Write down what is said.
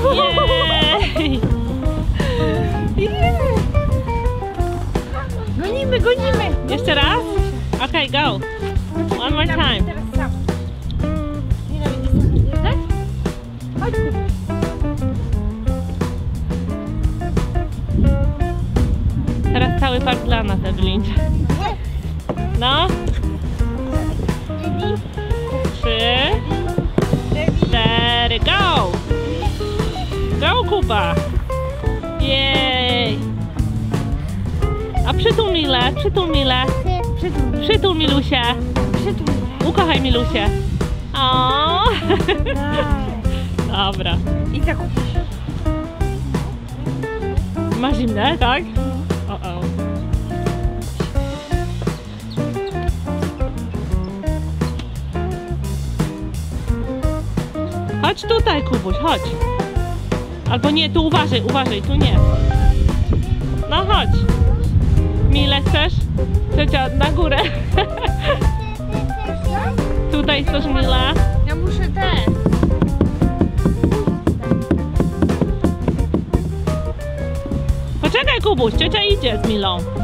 Jej! Gonimy, gonimy! Jeszcze raz? Okej, go! One more time. Teraz sam. Mila, będziesz sam jeżdżać? Chodź. Teraz cały park dla nas, Ewelin. No. 3, 4, go! Go, Kuba! Jej! A przytul Milę, przytul Milę. Przytul Milusię. Ukochaj Milusię. O. Dobra. I tak. Ma zimne, tak? O. Chodź tutaj, Kubuś, chodź. Albo nie, tu uważaj, tu nie. No chodź. Mile chcesz? Ciocia, na górę. Tutaj chcesz, Mila? Ja muszę ten. Poczekaj, Kubuś, ciocia idzie z Milą.